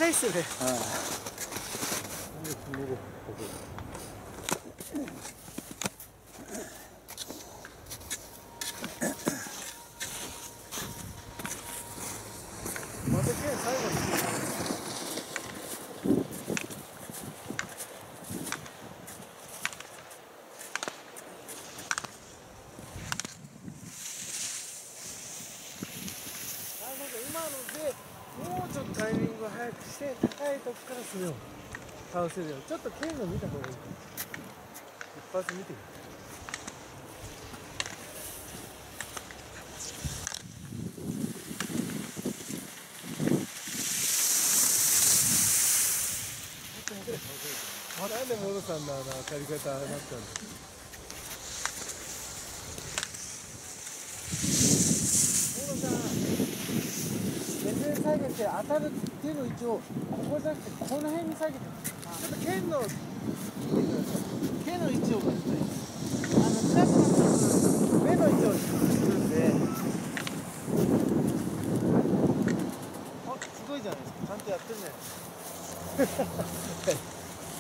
いっすね。 はい。 また最後に。今のでもうちょっとタイミングを早くして高いとこからそれを倒せるよ。ちょっと剣の見た方がいいかも。一発見てみて。なんでモノさんの当たり方になったんだ。モノさん、目線下げて当たる手の位置をここじゃなくてこの辺に下げて、ちょっと剣の手の位置を近くなったら目の位置を低くするんで、あ、すごいじゃないですか。ちゃんとやってるじゃないですか。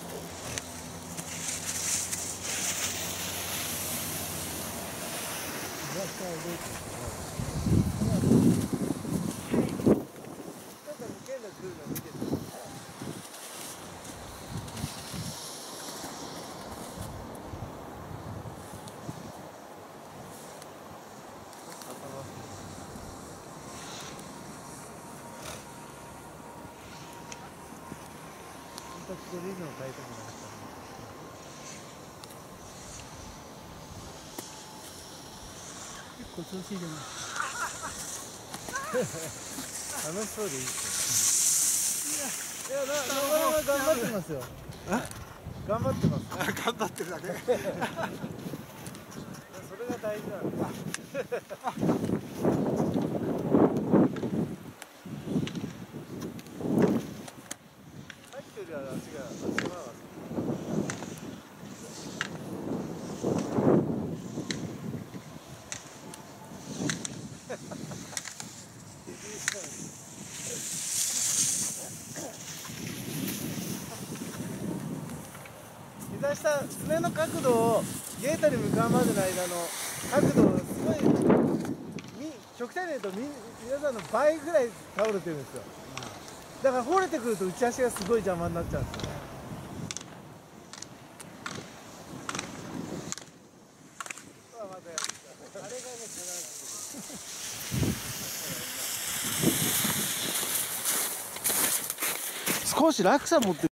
ここでリズムを変えたくなかったね。結構調子いいじゃない。楽しそうでいい。いや、なかなか頑張ってますよ。頑張ってます。 頑張ってるだけ。 それが大事なんだ。さっきよりは足が長かった。膝下、すねの角度をゲートに向かうまでの間の角度をすごい極端に言うと皆さんの倍ぐらい倒れてるんですよ。だから掘れてくると内足がすごい邪魔になっちゃうんですよね。またやる。あれがね、少し落差持って